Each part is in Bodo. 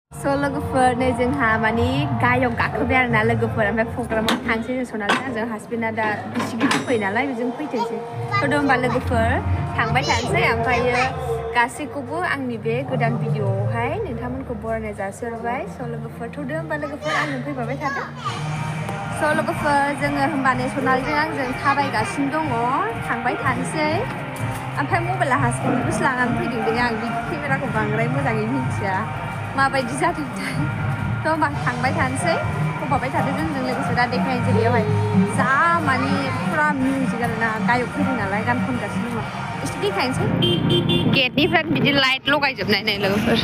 लोगोफोर नै जोंहा माने गायाव गाखोबाय आरोना लोगोफोर ओमफ्राय प्रग्रामाव थांसै जों सनालिजों जों हासबेन्डआ दा बिसिगिजों फैयो नालाय बेजों फैथोंसै थ' होमबा लोगोफोर थांबाय थानोसै ओमफ्रायो गासैखौबो आंनि बे गोदान भिडिअ'आवहाय नोंथांमोनखौ बरायनाय जासिहरबाय स' लोगोफोर थ'दो होमबा लोगोफोर आंजों फैफाबाय थादो स' लोगोफोर जोङो होमबा नै सनालिजों आंजों थाबायगासिनो दङ थांबाय थानोसै ओमफ्राय मबाइला हासबेन्डनिखौसो लानानै फैदों दे आं बे केमेराखौ बांद्राय मोजाङै मिथिया माबायदि जादोंथाय थ' होमबा थांबाय थानोसै फैफाबाय थादो जोंजों लोगोसे दा देखायनोसै बेयावहाय जा माने फुरा मिउजिक आरोना गायक फैदों नालाय गान खनगासिनो दङ एसे देखायनोसै गेटनिफ्राय बिदि लाइट लगायजोबनाय नै लोगोफोर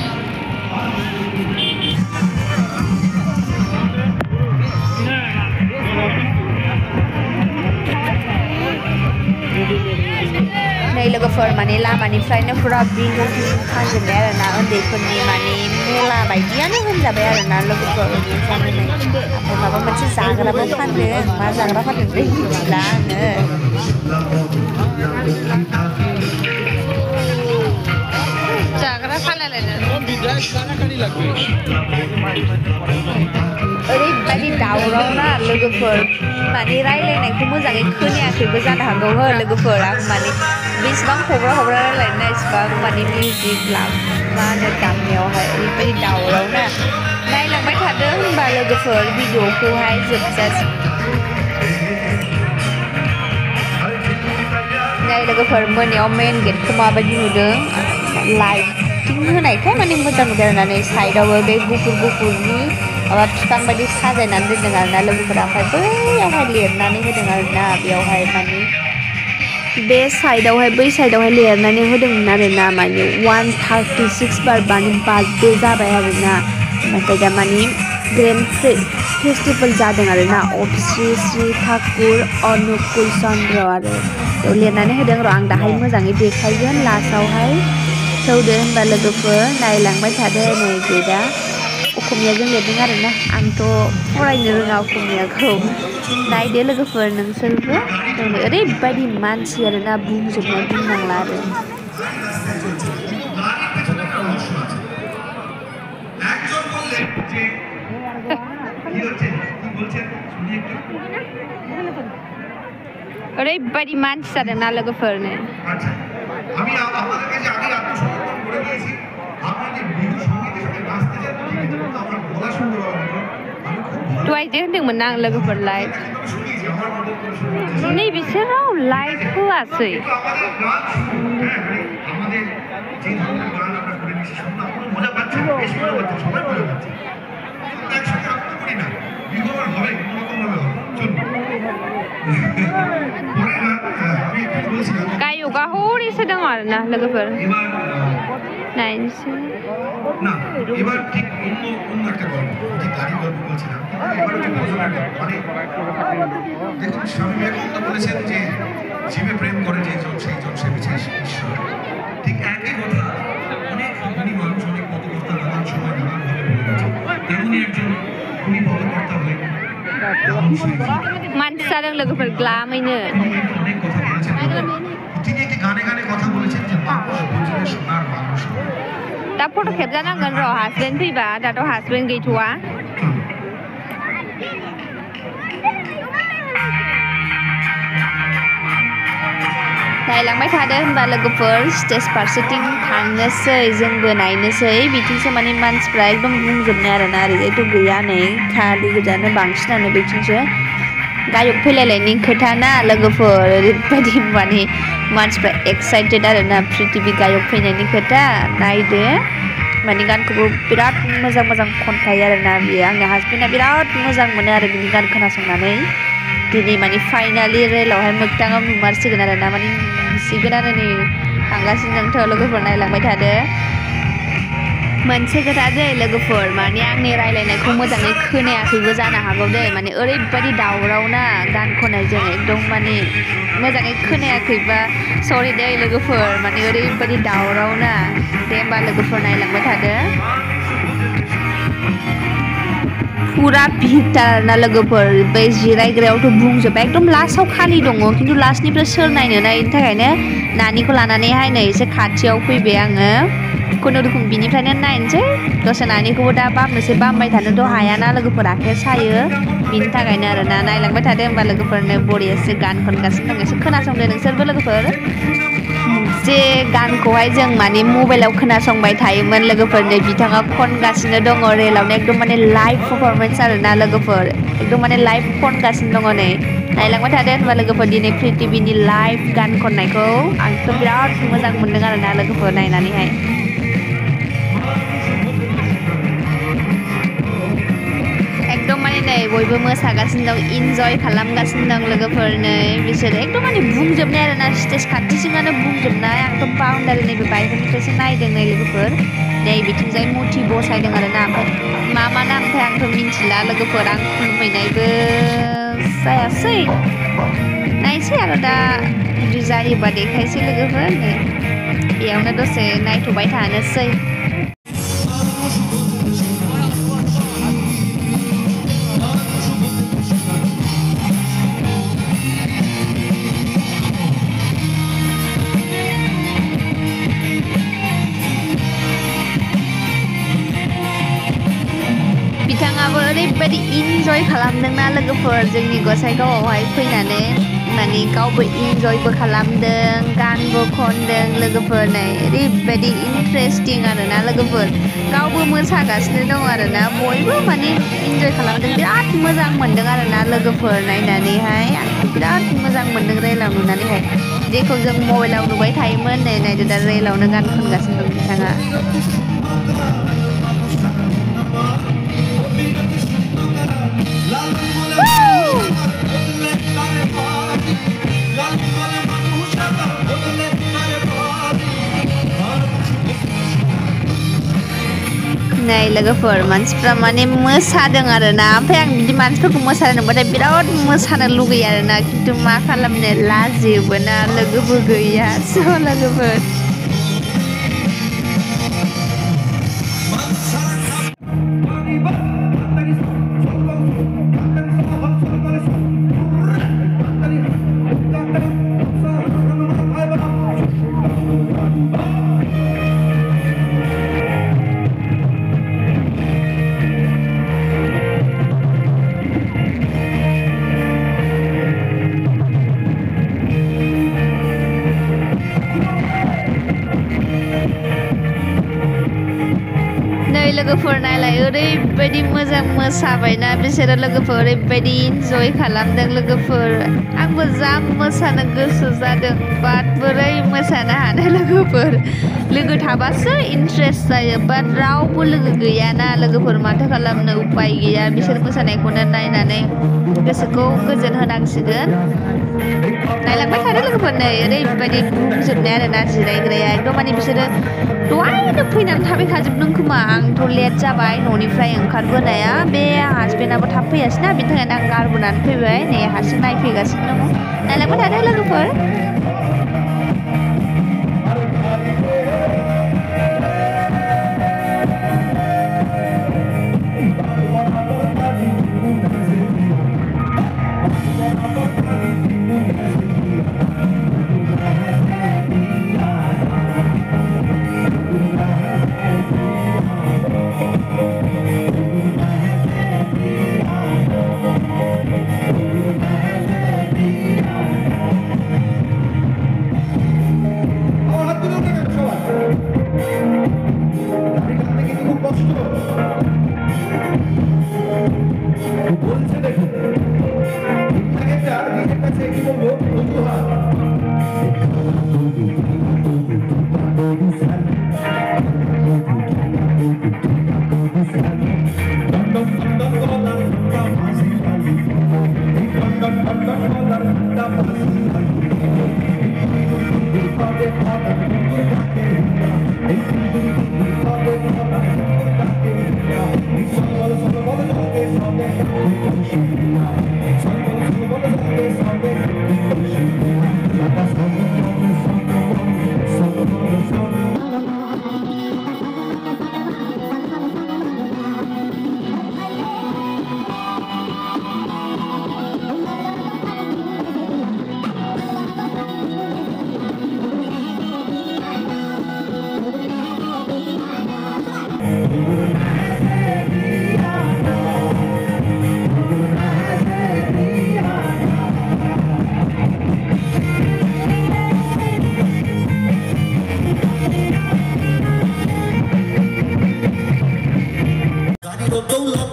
नै लोगोफोर माने लामानिफ्रायनो फुरा बिल्डिं फानजोबनाय आरोना उन्दैफोरनि माने मेला बायदियानो होनजाबाय आरोना लोगोफोर ओमफ्राय माबा मोनसे जाग्राबो फानदों मा जाग्रा फानदों मिथिला आङो जाग्रा ओरैबायदि दावराव ना लोगोफोर माने रायलायनायखौ मोजाङै खोनायाखैबो जानो हागौ हो लोगोफोर आं माने बेसेबां हब्रा रायलायनो इसेबां माने मिउजिक मा होनो दामनायावहाय ओरैबायदि दावराव ना नायलांबाय थादो होनबा लोगोफोर भिडिअ'खौहाय जोबजासिम नै लोगोफोर मोनायाव मेन गेटखौ माबायदि नुदों लाइटिं होनायखाय माने मोजां नुदों आरोना नै साइडआवबो बे गुफुरनि माबा बिफां बायदि साजायनानै दोनदों आरोना लोगोफोरा ओमफ्राय बैयावहाय लिरनानै होदों आरोना बेयावहाय माने बे साइडआवहाय बै साइडआवहाय लिरनानै होदोंमोन आरोना माने 136 बार माने बार्थडे जाबाय आरोना ओमफ्राय दा माने ग्रेन्ड फेस्टिभेल जादों आरोना अफ श्री ठाकुर अनुकुल चन्द्र आरो बेयाव लिरनानै होदों र' आं दाहाय मोजाङै देखायगोन लास्टआवहाय थौदो होनबा लोगोफोर नायलांबाय थादो नै गेटआ असमियाजों लिरदों आरोना आंथ' फरायनो रोङा असमियाखौ नायदो लोगोफोर नोंसोरबो ओरैबायदि मानसि आरोना बुंजोबनाय बुंनांला आरो ओरैबायदि मानसि जादोंना लोगोफोरनो दहायजे होनदोंमोन ना आं लोगोफोरलाय नै बिसोराव लाइट होआसै गायकआ हरैसो दङ आरोना लोगोफोर नायनोसै না এবার ঠিক অন্য একটা গল্প যে গাড়ি গল্প বলছিলাম এবার হচ্ছে দেখুন স্বামী বিবেকানন্দ বলেছেন যে জীবে প্রেম করে যেজন সেইজন সে বিছে ঈশ্বর ঠিক একই কথা অনেক ধনী মানুষ অনেক পদকর্তা নানান সময় নানানভাবে বলে গেছে তেমনই একজন উনি পদকর্তা হলেন मानसि जादों लोगोफोर ग्लामैनो অনেক কথা বলেছেন তিনি একটি গানে কথা বলেছেন যে মানুষ বুঝলে সোনার মানুষ दा फट' खेबजानांगोन र' हासबेन्ड फैबा दाथ' हासबेन्ड गैथ'वा नायलांबाय थादो होनबा लोगोफोर स्टेज फारसेथिं थांनोसै जोंबो नायनोसै बिथिंसो माने मानसिफ्रा एकदम बुंजोबनाय आरोना ओरैजायथ' गैया नै खालि गोजानो बांसिनानो बिथिंसो गायक फैलायनायनि खोथा ना लोगोफोर ओरैबायदि माने मानसिफ्रा एक्साइटेड आरोना प्रिथिबि गायक फैनायनि खोथा नायदो माने गानखौबो बिराद मोजां खनखायो आरोना बियो आंनि हासबेन्डआ बिराद मोजां मोनो आरो बिनि गान खोनासंनानै दिनै माने फाइनालि रेलावहाय मोगथाङाव नुमारसिगोन आरोना माने नुसिगोन आरो नै थांगासिनो नोंथ' लोगोफोर नायलांबाय थादो मोनसे खोथा दै लोगोफोर माने आंनि रायलायनायखौ मोजाङै खोनायाखैबो जानो हागौ दै माने ओरैबायदि दावराव ना गान खननायजों एकदम माने मोजाङै खोनायाखैबा सरि दै लोगोफोर माने ओरैबायदि दावराव ना दे होमबा लोगोफोर नायलांबाय थादो फुरा भिरथार आरोना लोगोफोर बे जिरायग्रायावथ' बुंजोब्बाय एकदम लास्टआव खालि दङ खिन्थु लास्टनिफ्राय सोर नायनो ना बेनि थाखायनो नानिखौ लानानैहाय नै एसे खाथियाव फैबाय आङो खुनुरुखुम बिनिफ्रायनो नायनोसै दसे नानिखौबो दा बामनोसै बामबाय थानोथ' हायाना लोगोफोर आखाइया सायो बिनि थाखायनो आरोना नायलांबाय थादो होमबा लोगोफोरनो बरियासो गान खनगासिनो दं एसे खोनासंदो नोंसोरबो लोगोफोर जे गानखौहाय जों माने मबाइलाव खोनासंबाय थायोमोन लोगोफोरनो बिथाङा खनगासिनो दङ रेलावनो एकदम माने लाइभ पारफरमेन्स आरोना लोगोफोर एकदम माने लाइभ खनगासिनो दङ नै नायलांबाय थादो होनबा लोगोफोर दिनै प्रिथिबिनि लाइभ गान खननायखौ आंथ' बिराद मोजां मोनदों आरोना लोगोफोर नायनानैहाय एकदम माने नै बयबो मोसागासिनो दं इन्जय खालामगासिनो दं लोगोफोर नै बिसोर एकदम माने बुंजोबनाय आरोना स्टेज खाथिसिमानो बुंजोबनाय आंथ' बाउन्डारि नैबे बायहेरनिफ्रायसो नायदों नै लोगोफोर नै बिथिंजाय मुथि बसायदों आरोना ओमफ्राय मा नामथाय आंथ' मिन्थिला लोगोफोर आं खुलुमहैनायबो जायासै नायसै आरो दा जुदि जायोबा देखायसै लोगोफोर नै बेयावनो दसे नायथ'बाय थानोसै बिथाङाबो ओरैबायदि इन्जय खालामदोंना लोगोफोर जोंनि गसाइगावआवहाय फैनानै माने गावबो इन्जयबो खालामदों गानबो खनदों लोगोफोर नै ओरैबायदि इन्टारेस्टिं आरोना लोगोफोर गावबो मोसागासिनो दं आरोना बयबो माने इन्जय खालामदों बिराद मोजां मोनदों आरोना लोगोफोर नायनानैहाय आं बिराद मोजां मोनदों रेलाव नुनानैहाय जेखौ जों मबाइलाव नुबाय थायोमोन नै नायदो दा रेलावनो गान खनगासिनो दं बिथाङा नै लोगोफोर मानसिफ्रा माने मोसादों आरोना ओमफ्राय आं बिदि मानसिफोरखौ मोसानो नुबाथाय बिराद मोसानो लुगैयो आरोना खिन्थु मा खालामनो लाजियोबो ना लोगोबो गैया स' लोगोफोर लोगोफोर नायलाय ओरैबायदि मोजां मोसाबायना बिसोरो लोगोफोर ओरैबायदि इन्जय खालामदों लोगोफोर आंबो जा मोसानो गोसो जादों बाट बोरै मोसानो हानो लोगोफोर लोगो थाबासो इन्ट्रेस्ट जायो बाट रावबो लोगो गैयाना लोगोफोर माथो खालामनो उपाय गैया बिसोर मोसानायखौनो नायनानै गोसोखौ गोजोन होनांसिगोन नायलांबाय थादो लोगोफोर नै ओरैबायदि बुंजोबनाय आरोना जिरायग्राया एकदम माने बिसोरो दहायनो फैनानै थाफैखाजोबदों खोमा आंथ' लेट जाबाय न'निफ्राय ओंखारबोनाया बे हासबेन्डआबो थाब फैयासैना बिनि थाखायनो आं गारबोनानै फैबाय नै हारसिं नायफैगासिनो दङ नायलांबाय थादो लोगोफोर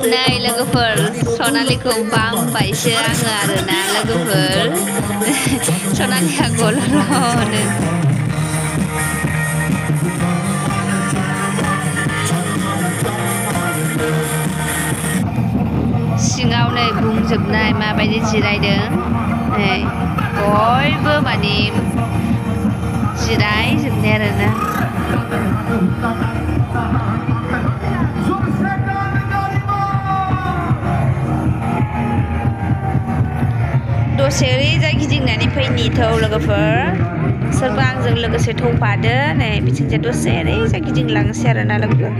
Nay लोगोफोर सनालिखौ बांबायसो आङो आरोना लोगोफोर सनालिया गल'नो सिङाव नै बुंजोबनाय माबायदि जिरायदों नै बयबो माने जिरायजोबनाय आरोना दसे ओरैजाय गिदिंनानै फैनि थौ लोगोफोर सोरबा आंजों लोगोसे थौफादो नै बिथिंजाय दसे ओरैजाय गिदिंलांसै आरोना लोगोफोर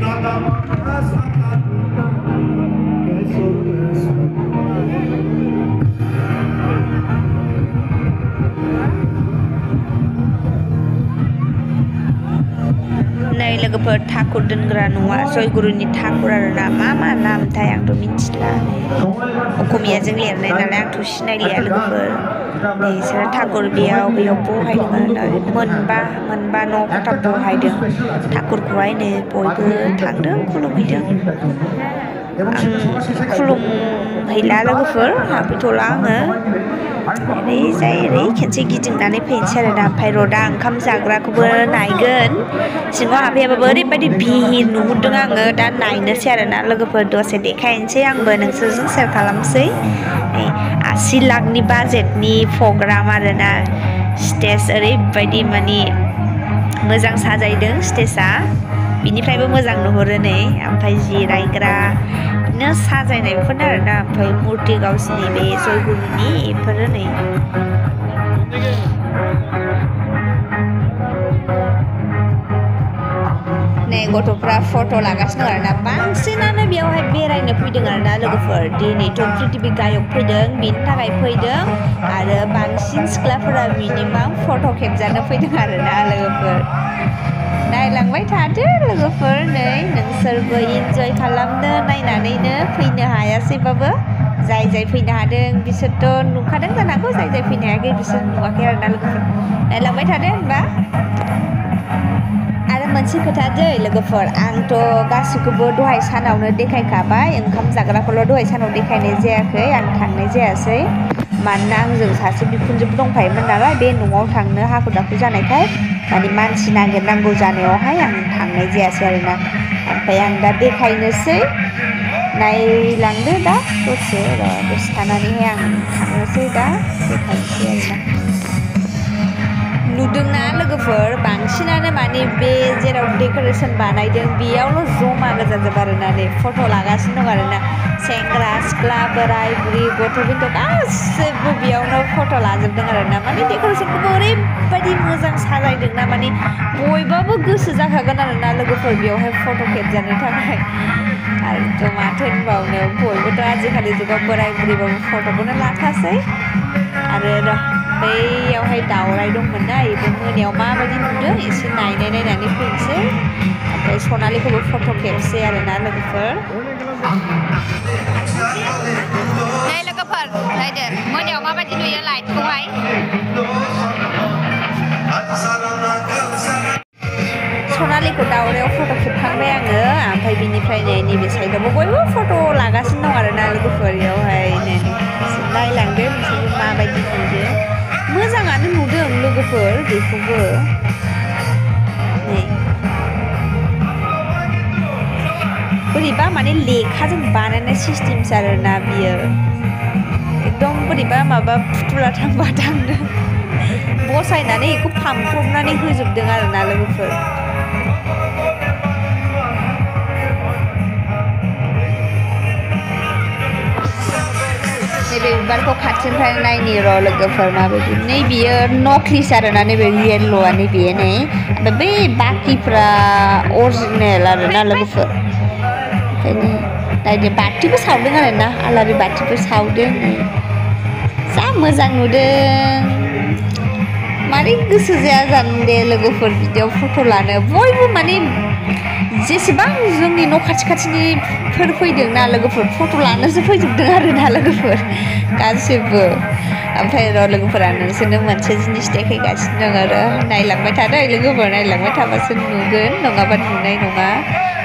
नै लोगोफोर ठाकुर दोनग्रा न'आ जयगुरुनि ठाकुर आरोना मा नामथाय आंथ' मिथिला अखमियाजों लिरनाय नालाय आंथ' सिनायलिया लोगोफोर नै बिसोरो ठाकुर बेयाव बहायदों आरोना मोनबा न' खथा बहायदों ठाकुरखौहाय नै बयबो थांदों खुलुमहैदों आं खुलुमहैला लोगोफोर हाबफैथ'ला आङो ओरैजाय ओरै खेनसे गिदिंनानै फैनोसै आरोना ओमफ्राय र' दा ओंखाम जाग्राखौबो नायगोन सिङाव हाबैयाबाबो ओरैबायदि भिर नुहुरदों आङो दा नायनोसै आरोना लोगोफोर दसे देखायनोसै आंबो नोंसोरजों सेयार खालामसै 80 लाखनि बाजेटनि प्रग्राम आरोना स्टेज ओरैबायदि माने मोजां साजायदों स्टेजआ बिनिफ्रायबो मोजां नुहुरो नै ओमफ्राय जिरायग्रा बिदिनो साजायनाय बेफोरनो आरोना ओमफ्राय मुर्ति गावसिनि बे जयगुरुनि बेफोरो नै नै गथ'फ्रा फट' लागासिनो दं आरोना बांसिनानो बेयावहाय बेरायनो फैदों आरोना लोगोफोर दिनैथ' प्रिथिबि गायक फैदों बिनि थाखाय फैदों आरो बांसिन सिख्लाफोरा मिनिमाम फट' खेबजानो फैदों आरोना लोगोफोर नायलांबाय थादो लोगोफोर नै नोंसोरबो इन्जय खालामनो नायनानैनो फैनो हायासैबाबो जाय फैनो हादों बिसोरथ' नुखादों जानांगौ जाय फैनो हायाखै बिसोर नुवाखै आरोना लोगोफोर नायलांबाय थादो होनबा आरो मोनसे खोथा दै लोगोफोर आंथ' गासिखौबो दहाय सानावनो देखायखाबाय ओंखाम जाग्राखौल' दहाय सानाव देखायनाय जायाखै आं थांनाय जायासै मानोना आंजों सासे बिखुनजोबो दंफायोमोन नालाय बे न'आव थांनो हाखु दाखु जानायखाय माने मानसि नागिरनांगौ जानायावहाय आं थांनाय जायासै आरोना ओमफ्राय आं दा देखायनोसै नायलांदो दा दसे थानानैहाय आं थांनोसै दा देखायनोसै आरोना नुदोंना लोगोफोर बांसिनानो माने बे जेराव डेक'रेसन बानायदों बेयावल' जमा गोजाजोब आरोना नै फट' लागासिनो दं आरोना सेंग्रा सिख्ला बोराय बुरि गथ' गथ' गासैबो बेयावनो फट' लाजोबदों आरोना माने डेक'रेसनखौबो ओरैबायदि मोजां साजायदोंना माने बयबाबो गोसो जाखागोन आरोना लोगोफोर बेयावहाय फट' खेबजानो थाखाय आरोथ' माथो होनबावनो बयबोथ' आजिखालि जुगाव बोराय बुरिबाबो फट'खौनो लाखासै आरो बैयावहाय दावराय दंमोन ना बेबो मोनायाव माबायदि नुदों एसे नायनानै फैनोसै ओमफ्राय सनालिखौबो फट' खेबसै आरोना लोगोफोर नै लोगोफोर नायदो मोनायाव माबायदि नुयो लाइटखौहाय सनालिखौ दावरायाव फट' खेबखांबाय आङो ओमफ्राय बिनिफ्राय नैबे साइडआवबो बयबो फट' लागासिनो दं आरोना लोगोफोर बेयावहाय नायलांदो नोंसोरबो माबायदि नुयो मोजाङानो नुदों लोगोफोर बेखौबो नै बोरैबा माने लेखाजों बानायनाय सिस्टेमसो आरोना बियो एकदम बोरैबा माबा फुथुला थांबा थांनो बसायनानै बेखौ फानफ्रबनानै होजोबदों आरोना लोगोफोर नैबे बिबारखौ खाथिनिफ्राय नायनि र' लोगोफोर माबायदि नै बियो नक्लिस आरोना नैबे येल्ल'आ नैबे नै ओमफ्राय बै बाखिफ्रा अरिजिनेल आरोना लोगोफोर ओंखायनो नायदो बाथिबो सावदों आरोना आलारि बाथिबो सावदों जा मोजां नुदों मारै गोसो जाया जानो दे लोगोफोर बिदियाव फट' लानो बयबो माने जेसेबां जोंनि न' खाथिनिफोर फैदोंना लोगोफोर फट' लानोसो फैजोबदों आरोना लोगोफोर गासिबो ओमफ्राय र' लोगोफोरा नोंसोरनो मोनसे जिनिस देखायगासिनो दं आरो नायलांबाय थादो लोगोफोर नायलांबाय थाबासो नुगोन नङाबा नुनाय नङा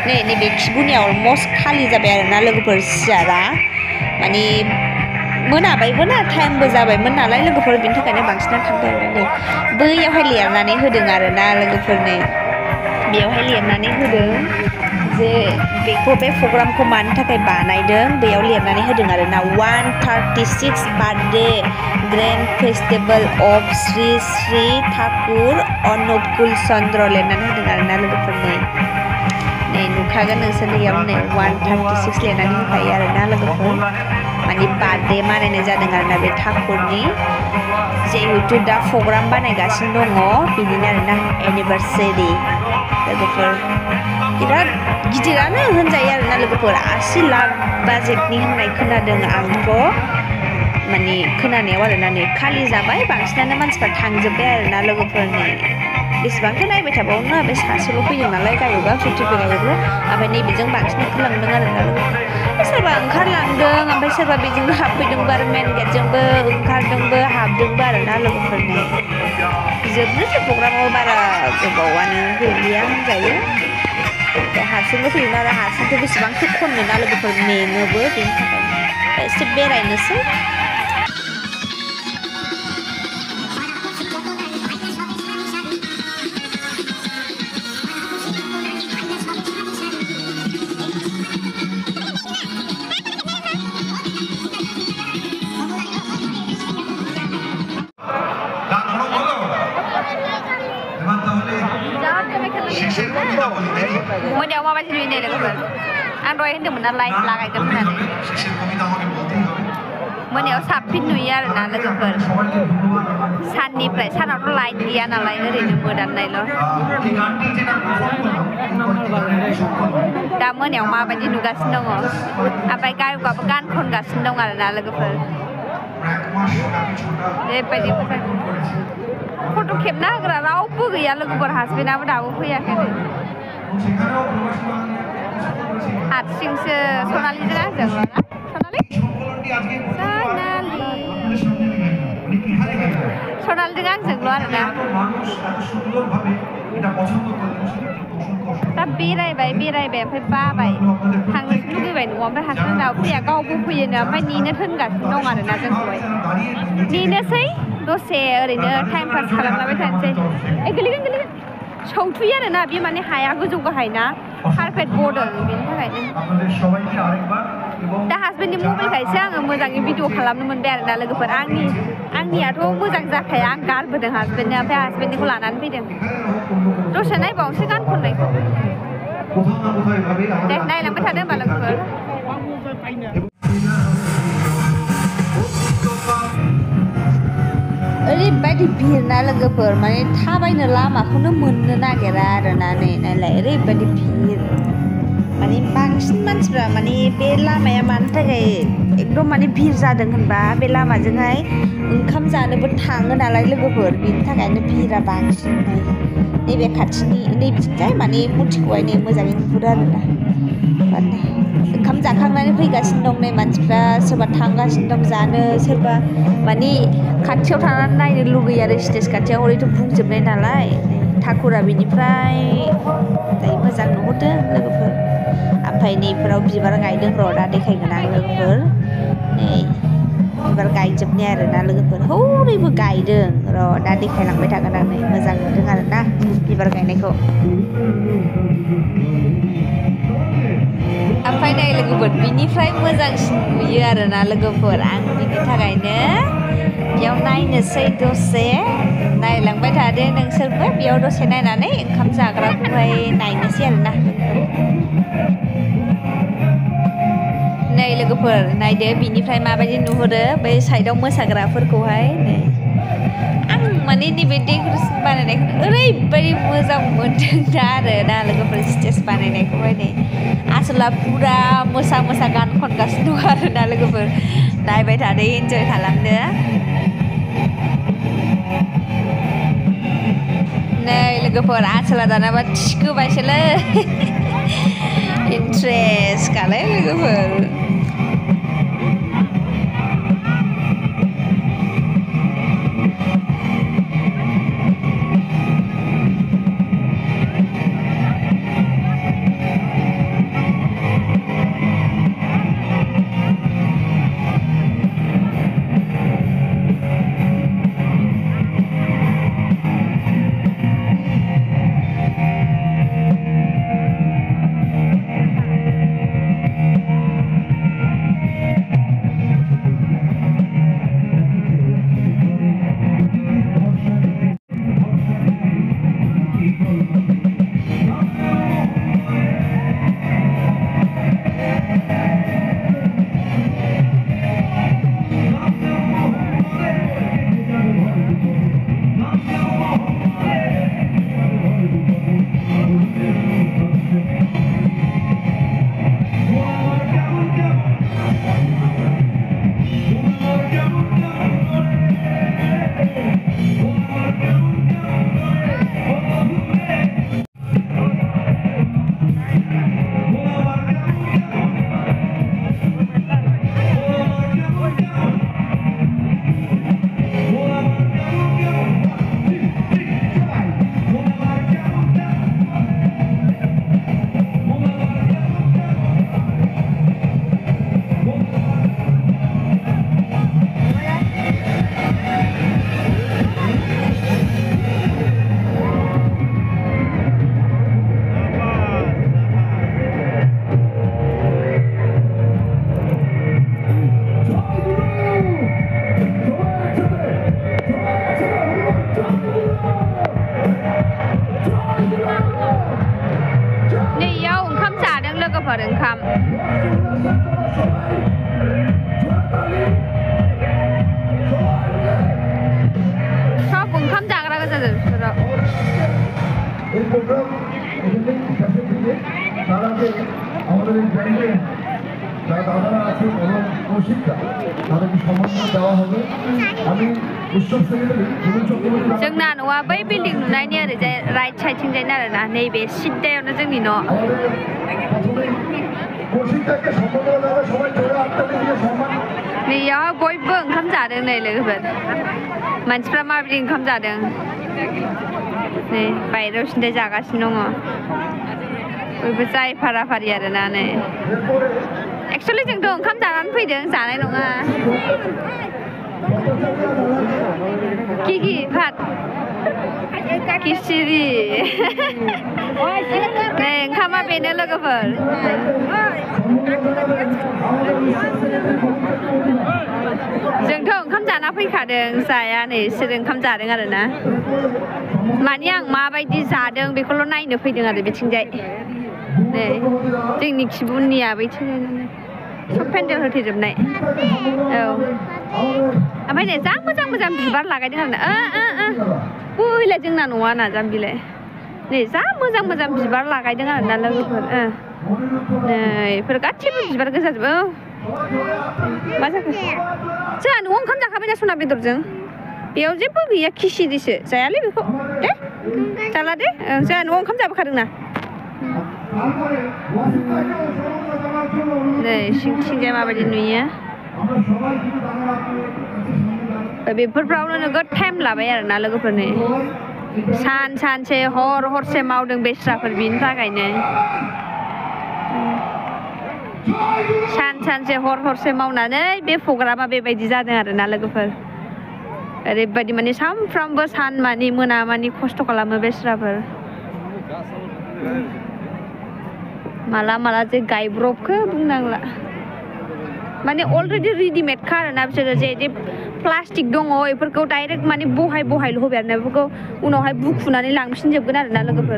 नैबे खिबुनिया अलमस्ट खालि जाबाय आरोना लोगोफोर सियारा माने मोनाबायबो ना टाइमबो जाबायमोन नालाय लोगोफोर बिनि थाखायनो बांसिनानो थांबाय आरो नै बैयावहाय लिरनानै होदों आरोना लोगोफोरनो बेयावहाय लिरनानै होदों जे बेखौ बे प्रग्रामखौ मानि थाखाय बानायदों बेयाव लिरनानै होदों आरोना 136 birthday grand festival of Shri Shri Thakur Anukul Chandra लिरनानै होदों आरोना लोगोफोरनो नै नुखागोन नोंसोर बेयाव नै 136 लिरनानै होखायो आरोना लोगोफोर माने बार्थडे मानायनाय जादों आरोना बे ठाकुरनि जिहेतु दा प्रग्राम बानायगासिनो दङ बिनिनो आरोना एनिभार्सारि लोगोफोर बिराद गिदिरानो होनजायो आरोना लोगोफोर 80 लाख बाजेटनि होननाय खोनादों आंथ' माने खोनानायाव आरोना नै खालि जाबाय बांसिनानो मानसिफ्रा थांजोब्बाय आरोना लोगोफोरनि बेसेबांथो नायबाय थाबावनो बे सासेल' फैदों नालाय गावबा टिपि गावबो ओमफ्राय नैबेजों बांसिन ओंखारलांदों आरोना लोगोफोर सोरबा ओंखारलांदों ओमफ्राय सोरबा बेजोंनो हाबफैदोंबो आरो मेन गेटजोंबो ओंखारदोंबो हाबदोंबो आरोना लोगोफोरनो जोबनोसै प्रग्रामाव बारा गोबावानो गैलिया होनजायो हारसिंबो फैयोमोन आरो हारसिंथ' बेसेबांथो खननो ना लोगोफोर मेङोबो बेनि थाखायनो एसे बेरायनोसै मोनायाव माबायदि नुयो नै लोगोफोर आं दहाय होन्दोंमोन ना लाइट लागायगोन होननानै मोनायाव साबसिन नुयो आरोना लोगोफोर साननिफ्राय सानावथ' लाइट गैया नालाय ओरैनो मोदाननायल' दा मोनायाव माबायदि नुगासिनो दङ ओमफ्राय गायकआबो गान खनगासिनो दं आरोना लोगोफोर बेबायदि फट' खेबना होग्रा रावबो गैया लोगोफोर हासबेन्डआबो दाबो फैयाखै हारसिंसो सनालिजों आंजों सनालिजों आंजोंल' आरोना दा बेरायबाय ओमफ्राय बाबाय थांनोसो लुगैबाय न'आव ओमफ्राय हारसिं दाबो फैया गावबो फैयोनो ओमफ्राय नेनो थोनगासिनो दं आरोना जोंखौहाय नेनोसै दसे ओरैनो टाइम पास खालामलाबाय थानोसै गोलैगोन सौथुयो आरोना बे माने हाया गोजौ गाहाय ना कारपेट बदों बेनि थाखायनो दा हासबेन्डनि मबाइलखायसो आङो मोजाङै भिडिअ खालामनो मोनबाय आरोना लोगोफोर आंनियाथ' मोजां जाखाया आं गारबोदों हासबेन्डनो ओमफ्राय हासबेन्डनिखौ लानानै फैदों दसे नायबावनोसै गान खननायखौ दे नायलांबाय थादो होमबा लोगोफोर ओरैबायदि भिर ना लोगोफोर माने थाबायनो लामाखौनो मोननो नागिरा आरोना नै नायलाय ओरैबायदि भिर माने बांसिन मानसिफ्रा माने बे लामाया मानि थाखाय एकदम माने भिर जादों होनबा बे लामाजोंहाय ओंखाम जानोबो थाङो नालाय लोगोफोर बेनि थाखायनो भिरा बांसिन नैबे खाथिनि नैबिथिंजाय माने मुर्तिखौहाय नै मोजाङै नुहुरो आरोना माने ओंखाम जाखांनानै फैगासिनो दं नै मानसिफ्रा सोरबा थांगासिनो दं जानो सोरबा माने खाथियाव थानानै नायनो लुगैयो आरो स्टेज खाथियाव ओरैथ' बुंजोबनाय नालाय ठाकुरा बिनिफ्राय दायो मोजां नुहुरदों लोगोफोर ओमफ्राय नैफोराव बिबार गायदों र' दा देखायगोन आं लोगोफोर नै बिबार गायजोबनाय आरोना लोगोफोर हौरैबो गायदों र' दा देखायलांबाय थागोन आं नै मोजां नुदों आरोना बिबार गायनायखौ ओमफ्राय नै लोगोफोर बिनिफ्राय मोजांसिन नुयो आरोना लोगोफोर आं बिनि थाखायनो बेयाव नायनोसै दसे नायलांबाय थादो नोंसोरबो बेयाव दसे नायनानै ओंखाम जाग्राखौहाय नायनोसै आरोना नै लोगोफोर नायदो बिनिफ्राय माबायदि नुहुरो बै साइडआव मोसाग्राफोरखौहाय नै आं माने नैबे डेक'रेसन बानायनायखौ ओरैबायदि मोजां मोनदों दा आरोना लोगोफोर स्टेज बानायनायखौहाय नै आसोला फुरा मोसा गान खनगासिनो दं आरोना लोगोफोर नायबाय थादो इन्जय खालामदो नै लोगोफोर आसोला दानाबा थिखोबायसोलै इन्ट्रेस्ट खालाय लोगोफोर এই প্রোগ্রাম এখানে শেষের দিকে তার আগে আমাদের এই ব্যান্ডে যারা দাদারা আছে এবং প্রশিক্ষা তাদেরকে সম্মাননা দেওয়া হবে আমি উৎসব সেক্রেটারি চক্রবর্তী जोंना न'आ बै बिल्डिं नुनायनि ओरैजाय राइट साइडथिंजायनो आरोना नैबे सिद्दायावनो जोंनि न' প্রশিক্ষাকে সম্মাননা দেওয়া সবাই জোরে হাততালি দিয়ে সম্মান बेयाव बयबो ओंखाम जादों नै लोगोफोर मानसिफ्रा माबायदि ओंखाम जादों नै बायहेरायाव सिन्थाय जागासिनो दङ बयबो जाय फाराफारि आरोना नै एक्सुवेलि जोंथ' ओंखाम जानानै फैदों जानाय नङा कि भात खिसिरि नै ओंखामा बेनो लोगोफोर जोंथ' ओंखाम जाना फैखादों जाया नै बिसोर ओंखाम जादों आरोना माने आं माबायदि जादों बेखौल' नायनो फैदों आरो बिथिंजाय नै जोंनि खिबुनिया बैथिंजाय सब पेन्डेल होथेजोबनाय औ ओमफ्राय नै जा मोजां मोजां बिबार लागायदों आरोना बैलाय जोंना न'आ ना जाम्बिलाय नै जा मोजां मोजां बिबार लागायदों आरोना लोगोफोर नै बेफोर गासिबो बिबार गोजाजोबो मा जाखो जोंहा न'आव ओंखाम जाखाबाय ना सना बेदरजों बेयाव जेबो गैया खिसिरिसो जायालै बेखौ दे जाला दे जोंहा न'आव ओंखाम जाबोखादोंना नै सिंथिंजाय माबायदि नुयो बेफोरफ्रावनो नोगोद टाइम लाबाय आरोना लोगोफोरनि सानसे हरसे मावदों बेस्राफोर बिनि थाखायनो सानसे हरसे मावनानै बे प्रग्रामा बेबायदि जादों आरोना लोगोफोर ओरैबायदि माने सानफ्रामबो सान मानि मोना मानि खस्थ' खालामो बेस्राफोर माला जे गायब्रबखो बुंनांला माने अलरेडि रेडिमेडखा आरोना बिसोरो जे प्लास्टिक दङ बेफोरखौ डाइरेक्ट माने बहायल' होबाय आरोना बेफोरखौ उनावहाय बुखुनानै लांफिनजोबगोन आरोना लोगोफोर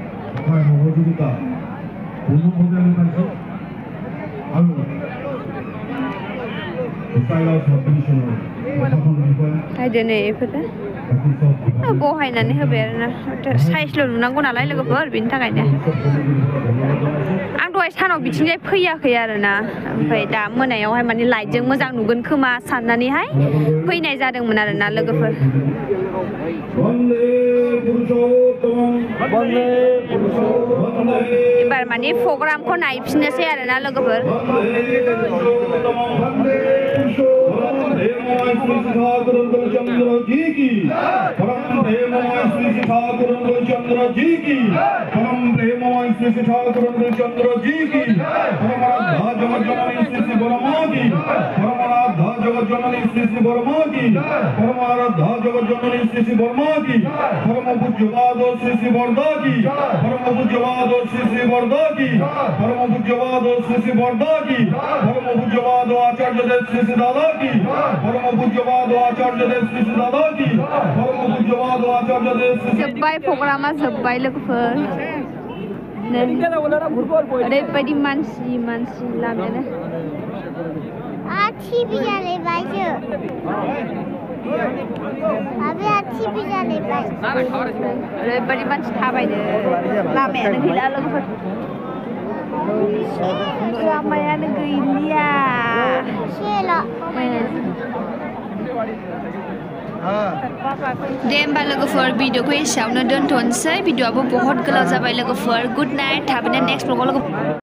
नायदो नै बेफोरो बहायनानै होबाय आरोना साइजल' नुनांगौ नालाय लोगोफोर बेनि थाखायनो आं दहाय सानाव बिथिंजाय फैयाखै आरोना ओमफ्राय दा मोनायावहाय माने लाइटजों मोजां नुगोन खोमा साननानैहाय फैनाय जादोंमोन आरोना लोगोफोर एबार माने प्रग्रामखौ नायफिननोसै आरोना लोगोफोर जोब्बाय प्रग्रामा जोब्बाय लोगोफोर ओरैबायदि मानसि लामायानो ओरैबायदि मानसि थाबायनो लामायानो गैला लोगोफोर लामायानो गैलिया दे होमबा लोगोफोर भिडिअखौ एसेयावनो दोनथ'नोसै भिडिअआबो बहुत गोलाव जाबाय लोगोफोर गुड नाइट थाबैनो नेक्स्ट ब्लगाव लोगो